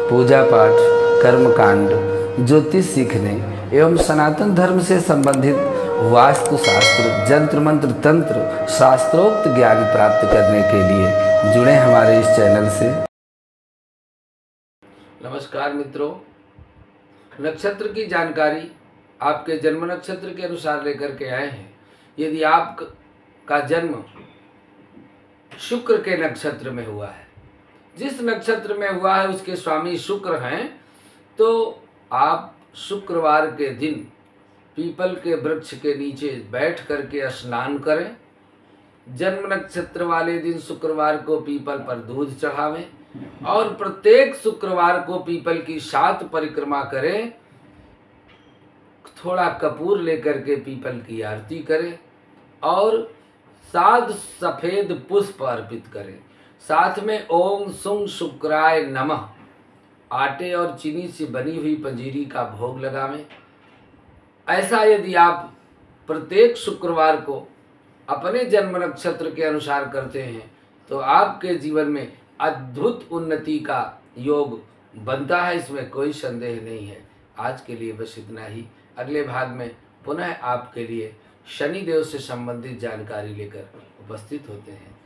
पूजा पाठ, कर्मकांड, ज्योतिष सीखने एवं सनातन धर्म से संबंधित वास्तुशास्त्र, जंत्र मंत्र, तंत्र, शास्त्रोक्त ज्ञान प्राप्त करने के लिए जुड़े हमारे इस चैनल से। नमस्कार मित्रों, नक्षत्र की जानकारी आपके जन्म नक्षत्र के अनुसार लेकर के आए हैं। यदि आपका जन्म शुक्र के नक्षत्र में हुआ है, जिस नक्षत्र में हुआ है उसके स्वामी शुक्र हैं, तो आप शुक्रवार के दिन पीपल के वृक्ष के नीचे बैठ करके स्नान करें। जन्म नक्षत्र वाले दिन शुक्रवार को पीपल पर दूध चढ़ावें और प्रत्येक शुक्रवार को पीपल की 7 परिक्रमा करें। थोड़ा कपूर लेकर के पीपल की आरती करें और 7 सफेद पुष्प अर्पित करें। साथ में ओम सुं शुक्राय नमः आटे और चीनी से बनी हुई पंजीरी का भोग लगावें। ऐसा यदि आप प्रत्येक शुक्रवार को अपने जन्म नक्षत्र के अनुसार करते हैं तो आपके जीवन में अद्भुत उन्नति का योग बनता है, इसमें कोई संदेह नहीं है। आज के लिए बस इतना ही। अगले भाग में पुनः आपके लिए शनिदेव से संबंधित जानकारी लेकर उपस्थित होते हैं।